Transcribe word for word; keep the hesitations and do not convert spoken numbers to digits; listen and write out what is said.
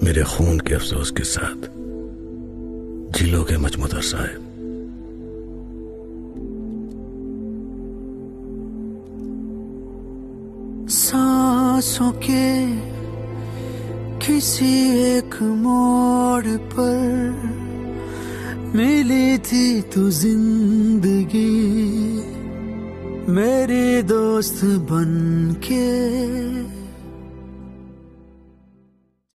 मेरे खून के अफसोस के साथ झीलोगे मजमुदर साहब। सांसों के किसी एक मोड़ पर मिली थी तू जिंदगी, मेरी दोस्त बन के